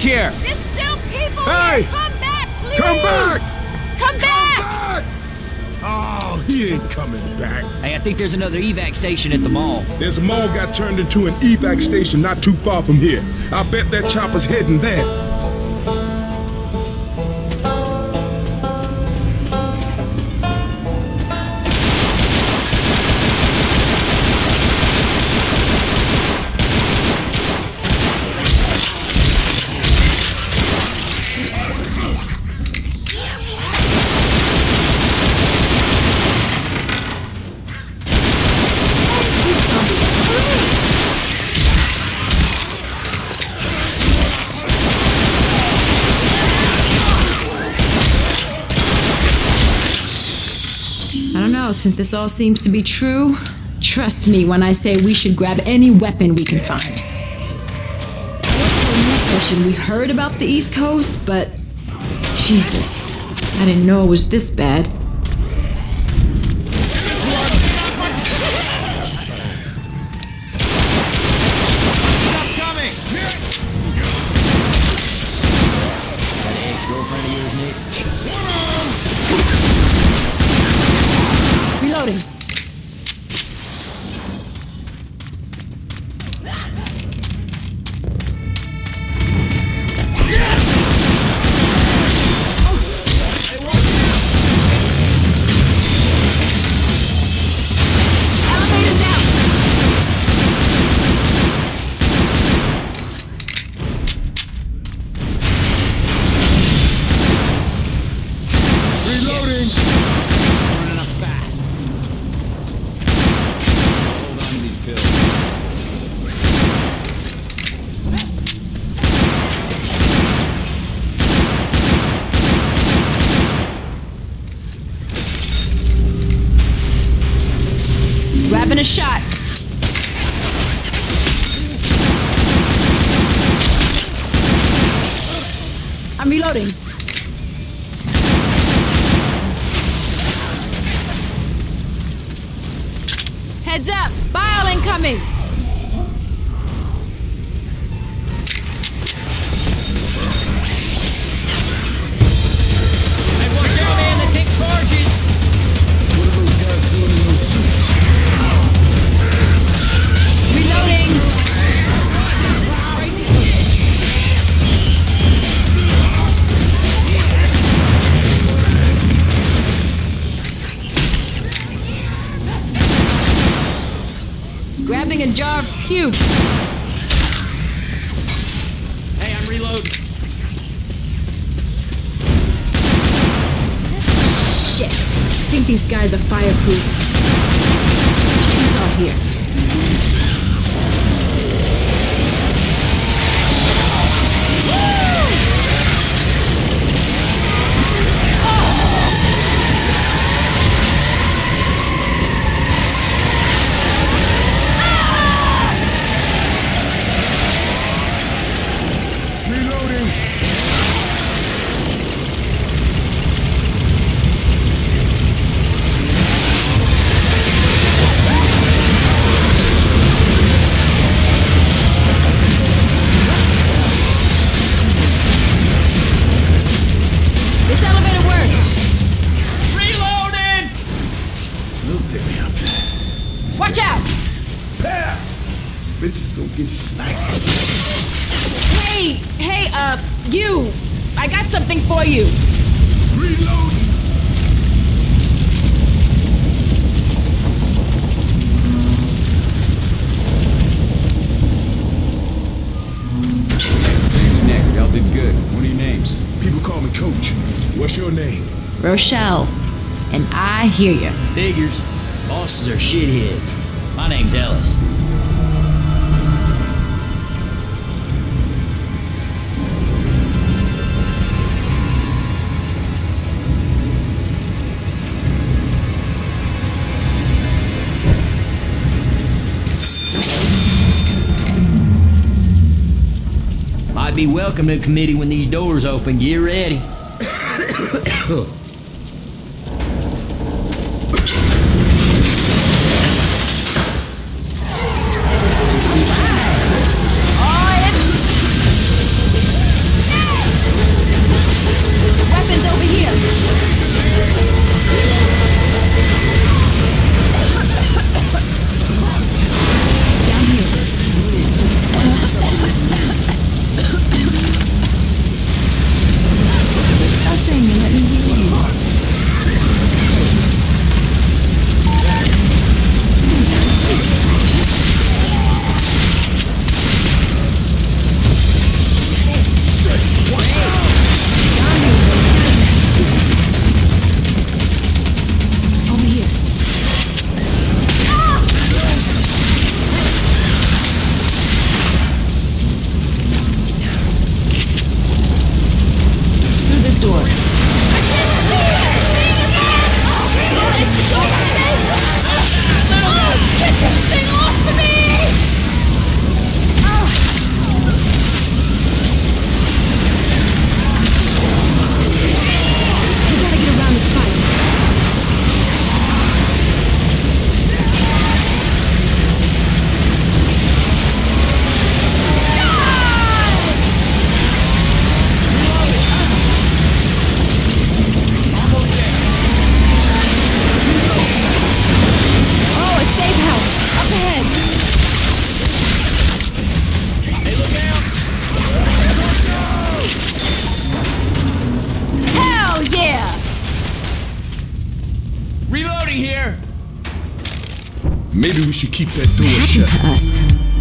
here! There's still people Hey! here! Come back, please! Come back! Come back! Back! Oh, he ain't coming back. Hey, I think there's another evac station at the mall. There's a mall got turned into an evac station not too far from here. I bet that chopper's heading there. Since this all seems to be true, trust me when I say we should grab any weapon we can find. We heard about the East Coast, but Jesus, I didn't know it was this bad. Reloading. Elevator's out. Reloading! Running up fast. Hold on to these pills. Grabbing a shot. I'm reloading. Heads up! Bile incoming! Hey, watch out, man! They take charges! What are those guys doing in those suits? Reloading! Grabbing a jar of puke. Hey, I'm reloading. Shit. I think these guys are fireproof. Chainsaw here. Reloading! This elevator works. Reloading! They'll pick me up. Watch out! Pap! Bitches don't get sniped. Hey, you! I got something for you. Reloading! Thanks, Nick. Y'all did good. What are your names? People call me Coach. What's your name? Rochelle. And I hear you. Figures. Bosses are shitheads. My name's Ellis. Might be welcome to the committee when these doors open. Get ready. store. Get this thing off of me! We gotta get around this fight. Oh, a safe house! Up ahead! Hey, look out! Hell yeah! Reloading here! Maybe we should keep that door What happened shut. to us?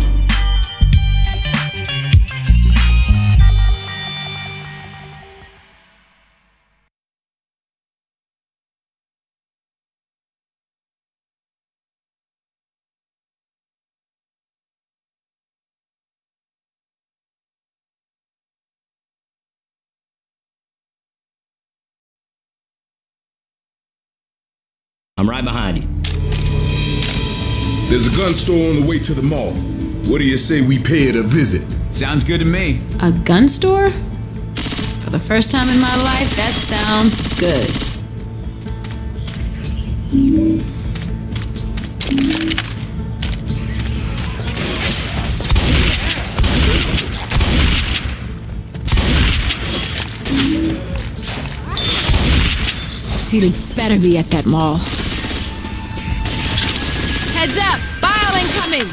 I'm right behind you. There's a gun store on the way to the mall. What do you say we pay it a visit? Sounds good to me. A gun store? For the first time in my life, that sounds good. Seated better be at that mall. Heads up! Bile incoming!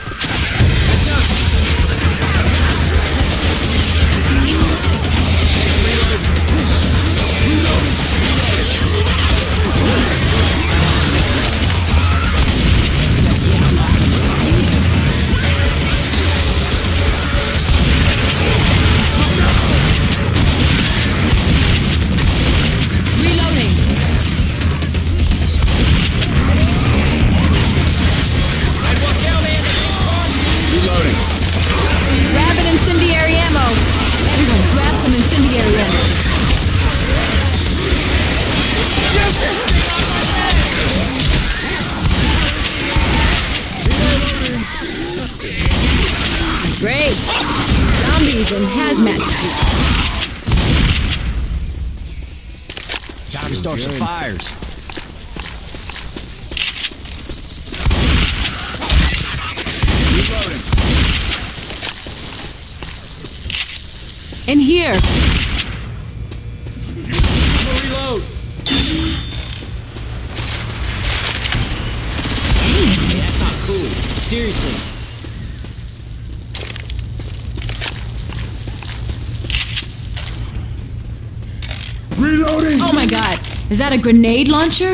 Reloading! Reloading. Grab an incendiary ammo! Everyone, grab some incendiary ammo! Great! Zombies in hazmat suits. Time to start some fires. Reloading. In here! I'm gonna reload. Hey, that's not cool. Seriously. Reloading! Oh my god, is that a grenade launcher?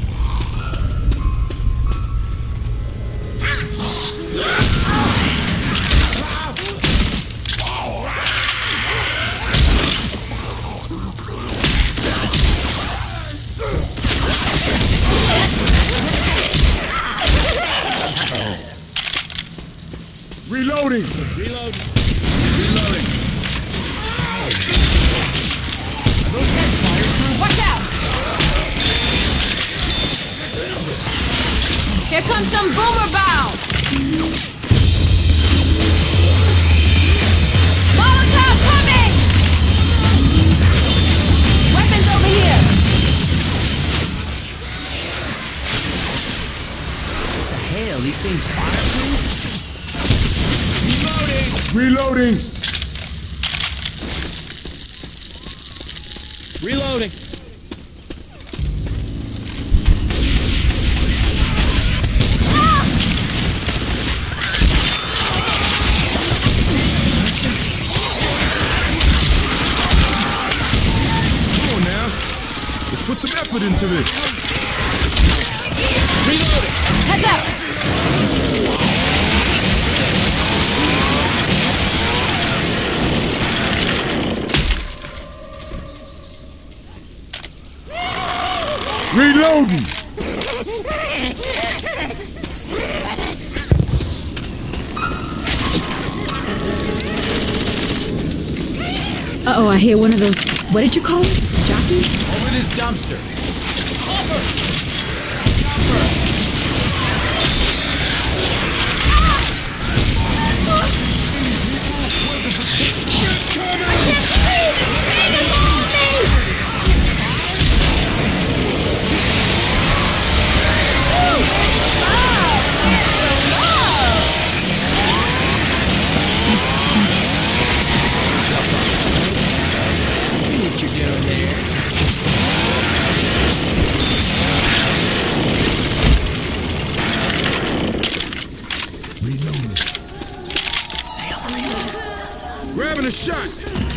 Reloading! Reloading. Reloading. Are those guys fireproof? Watch out! Here comes some boomer bow! Molotov coming! Weapons over here! What the hell? These things fireproof? Reloading! Reloading. Come on now. Let's put some effort into this. Reloading. Heads up! Reloading! Uh-oh, I hear one of those... What did you call them? Jockey? Over this dumpster. Grabbing a shot.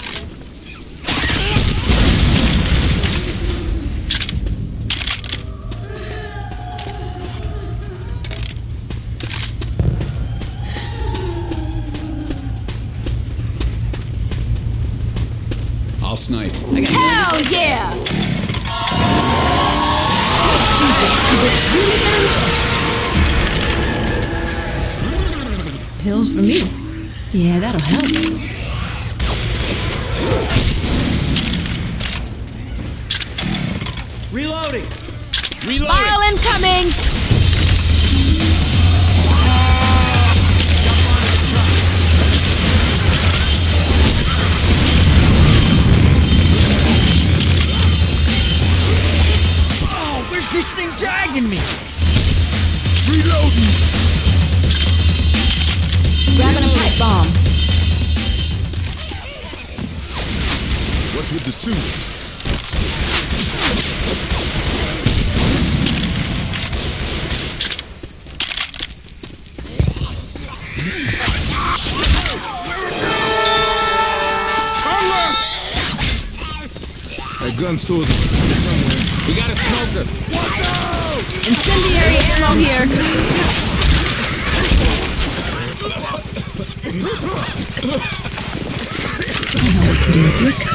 I'll snipe. Hell yeah! Pills for me. Yeah, that'll help. Reloading! File incoming! Oh, where's this thing dragging me? Reloading. Grabbing a pipe bomb. What's with the suits? That gun store's somewhere. We got a smoker. Incendiary ammo here. I know what to do with this.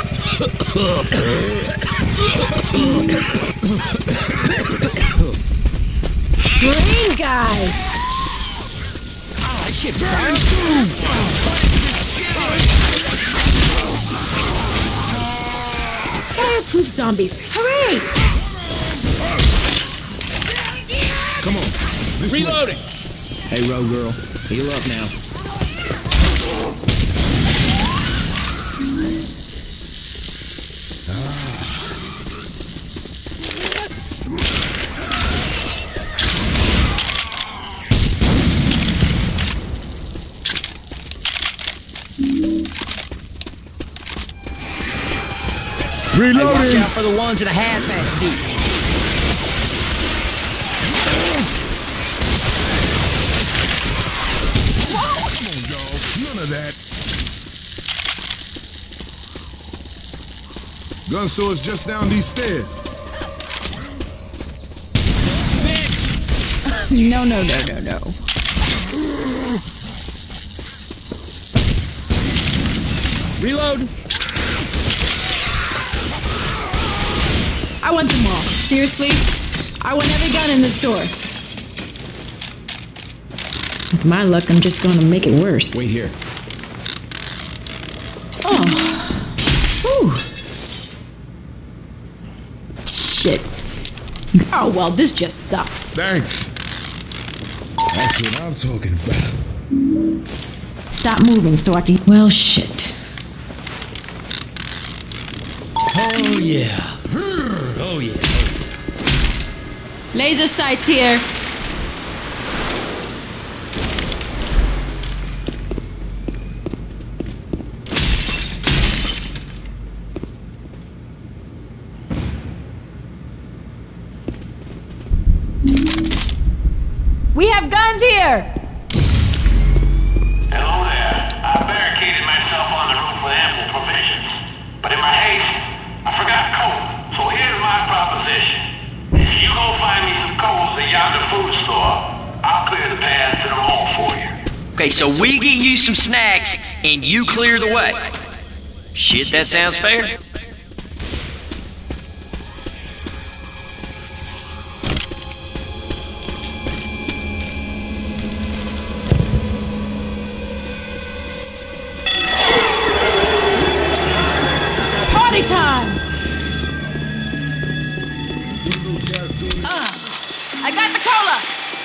Green guy. Oh, that shit burns. Fireproof zombies. Hooray! Come on. This way. Reloading! Hey, road girl, heal up now. Hey, watch Reloading. out for the ones in a hazmat suit. None of that. Gun store's just down these stairs. No. Reload! I want them all. Seriously? I want every gun in the store. With my luck, I'm just gonna make it worse. Wait here. Oh. Whew. Shit. Oh, well, this just sucks. Thanks. That's what I'm talking about. Stop moving so I can... Well, shit. Oh, yeah. Oh, yeah. Laser sights here. We have guns here! Hello there. I barricaded myself on the roof with ample provisions. But in my haste, I forgot coal. So here's my proposition. If you go find me some coals at yonder food store, I'll clear the path to the mall for you. Okay, so we get you some snacks, and you clear the way. Shit, that sounds fair. Party time! I got the cola!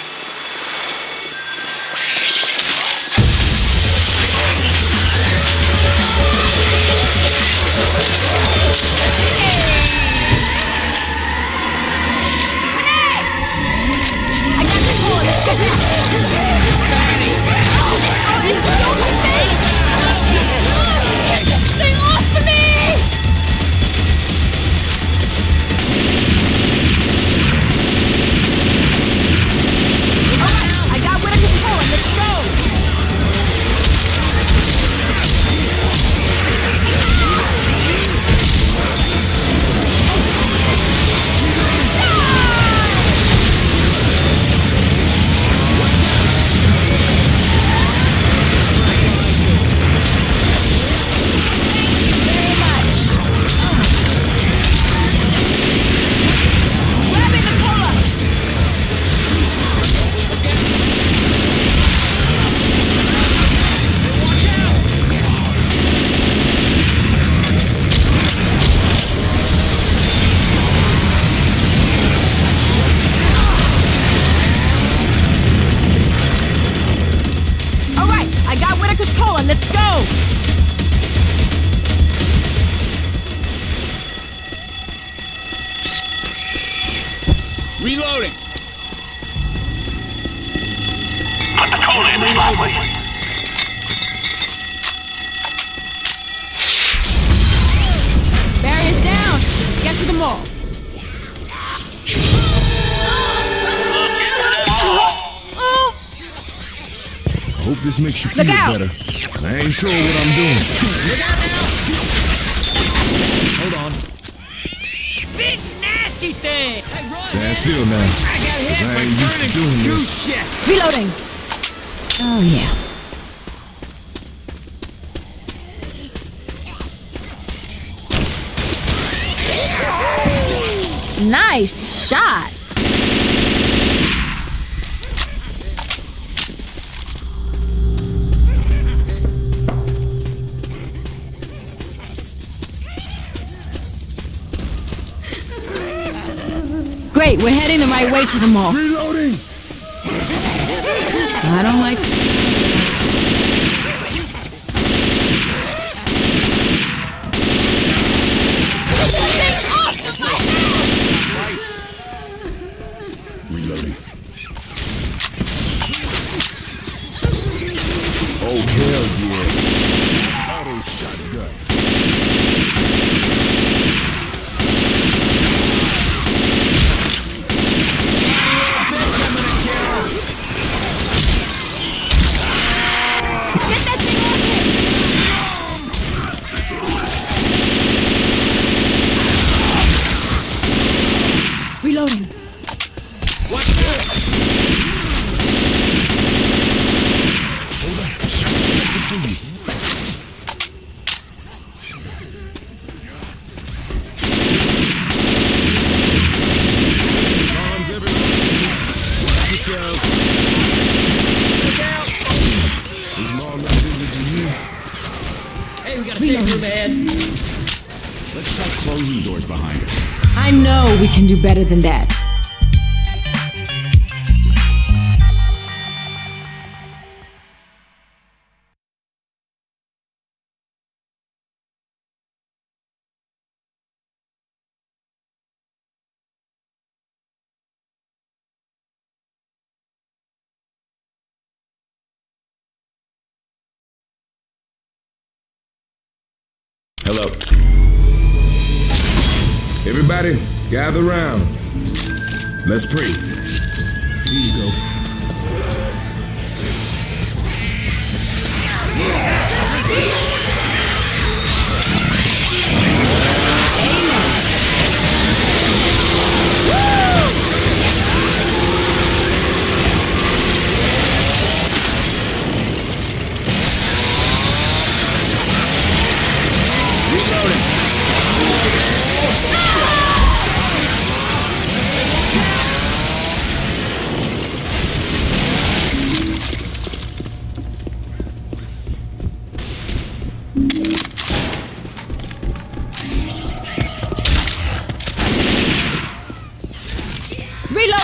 Let's go! Reloading. Put the cola in the spotlight. Barrier's down. Get to the mall. I hope this makes you feel Look out. better. I ain't sure what I'm doing. Hold on. Big nasty thing! Hey, run! Stand still now. I got hit 'Cause I with ain't used to burning doing goose this. shit! Reloading. Oh, yeah. Nice shot. Great, we're heading the right way to the mall. Reloading! I don't like... Reloading. Oh, hell yeah. Auto shotgun. Get that thing off him. Reloading. Bombs everywhere. Watch yourself. Look out! Is Mom not visiting you? Hey, we got a safe room ahead. Let's try closing doors behind us. I know we can do better than that. Hello. Everybody, gather round. Let's pray. Here you go.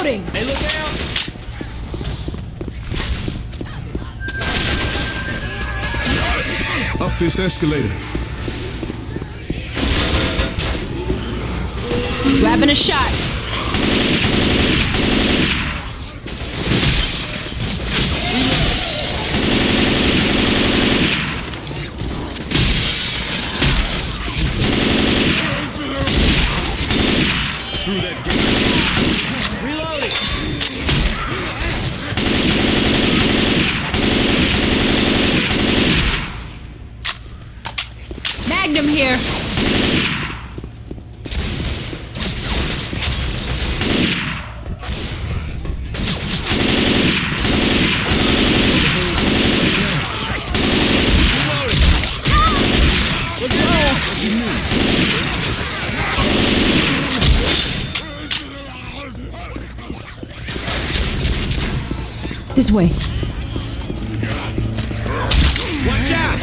Reloading! Hey, look out! Up this escalator. Grabbing a shot. Reloading! Magnum here. This way. Watch out!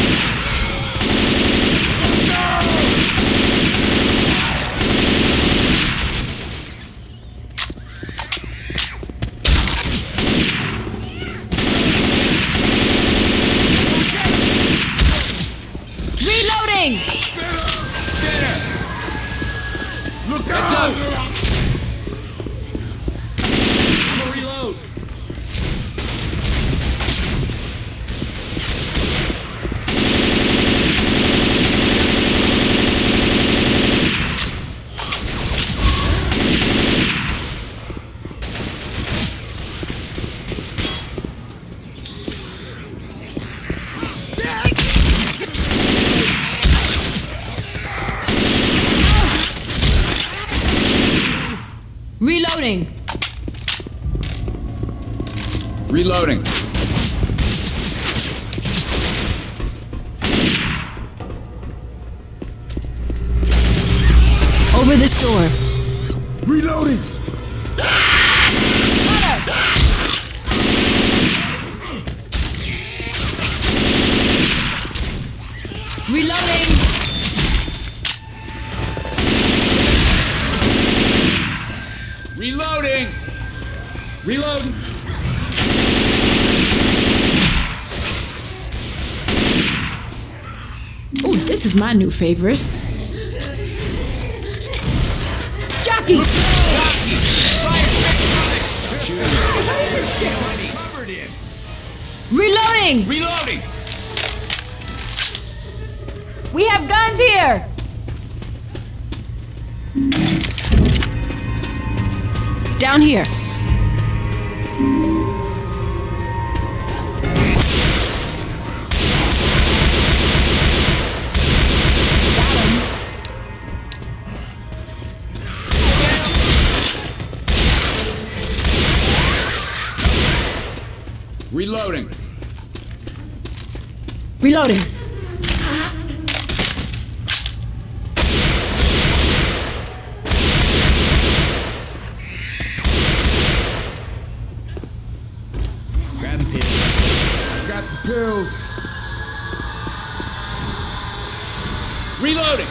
Reloading! Look That's out! out! I'm gonna reload! Reloading! Reloading! Over this door. Reloading! Reloading! Reloading! Reloading! Oh, this is my new favorite. Jockey! Covered in! Reloading! Reloading! We have guns here! Down here. Reloading! Reloading. Grab the pills. Got the pills. Reloading!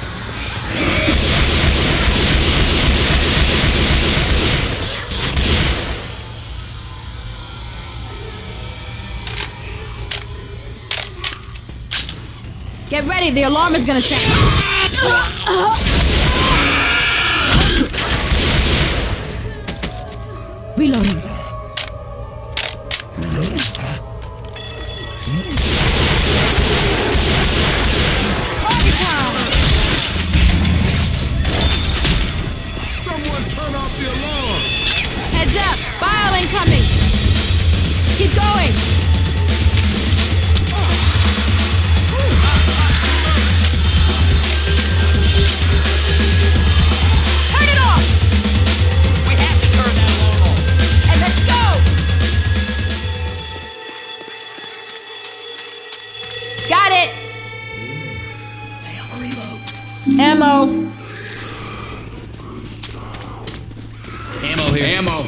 Get ready, the alarm is gonna sound. Reloading. Someone turn off the alarm. Heads up, file incoming. Keep going. Turn it off. We have to turn that alarm off. And let's go. Got it. Ammo. Ammo here. Ammo!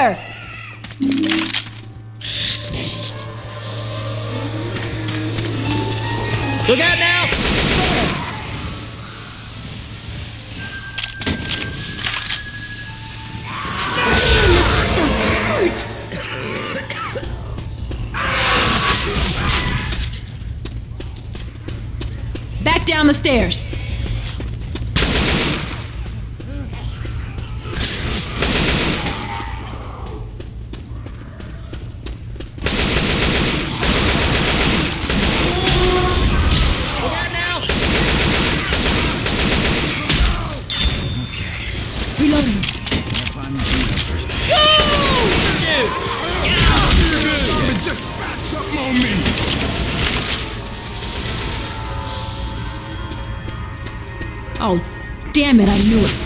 here! Look out now! Back down the stairs. Reloading. It just spat something on me. Oh, damn it, I knew it.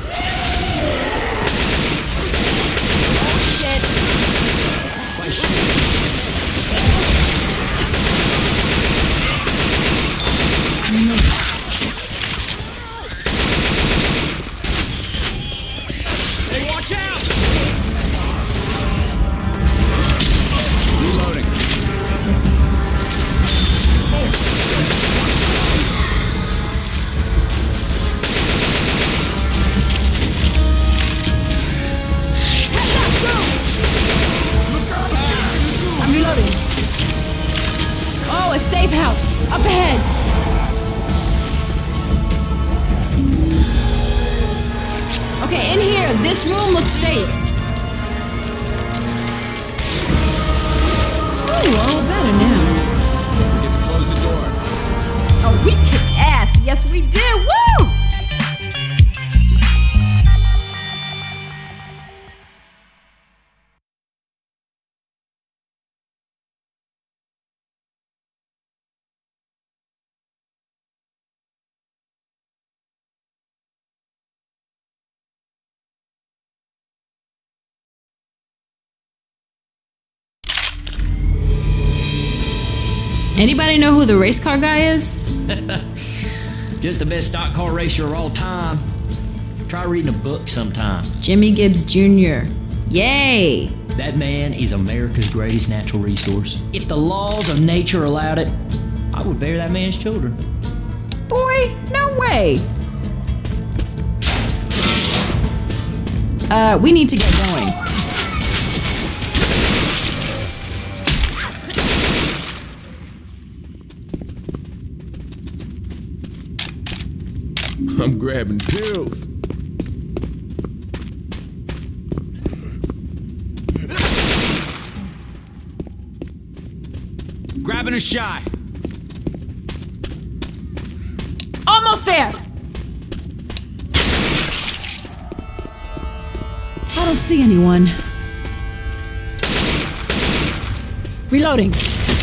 Hey, watch out! Reloading. I'm reloading. Oh, a safe house. Up ahead. Okay, in here. This room looks safe. Oh, all better now. Don't forget to close the door. Oh, we kicked ass. Yes, we did. Woo! Anybody know who the race car guy is? Just the best stock car racer of all time. Try reading a book sometime. Jimmy Gibbs Jr. Yay! That man is America's greatest natural resource. If the laws of nature allowed it, I would bear that man's children. Boy, no way. We need to get going. I'm grabbing pills. Grabbing a shot. Almost there. I don't see anyone. Reloading.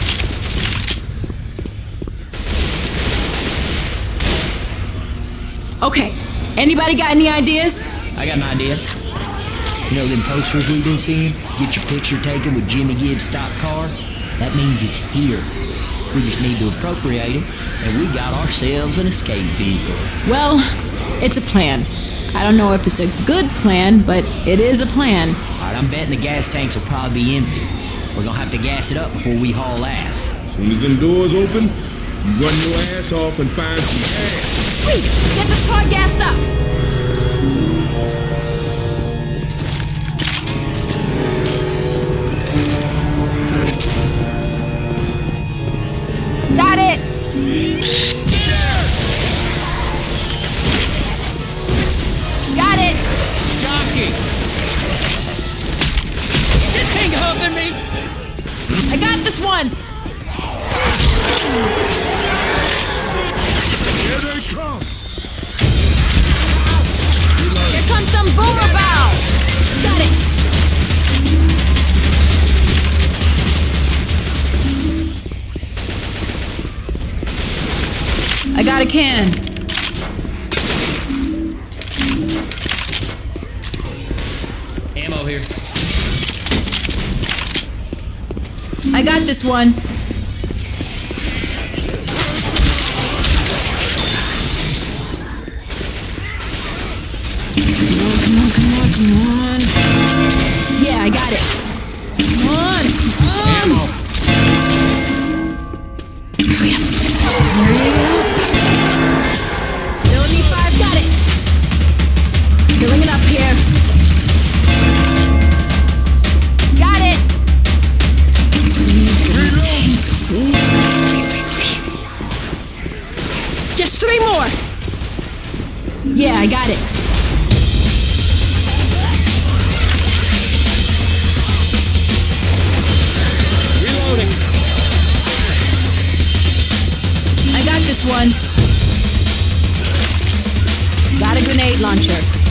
Okay, anybody got any ideas? I got an idea. You know them posters we've been seeing? Get your picture taken with Jimmy Gibbs' stock car? That means it's here. We just need to appropriate it, and we got ourselves an escape vehicle. Well, it's a plan. I don't know if it's a good plan, but it is a plan. Alright, I'm betting the gas tanks will probably be empty. We're gonna have to gas it up before we haul ass. As soon as them doors open, you run your ass off and find some ass. Sweet! Get this car gassed up! Got it! Got it! Jockey! This thing humping me! I got this one! Here they come. Here comes some boomer bow! Got it! I got a can. Ammo here. I got this one. Come on. Yeah, I I got it. Reloading. I got this one. Got a grenade launcher.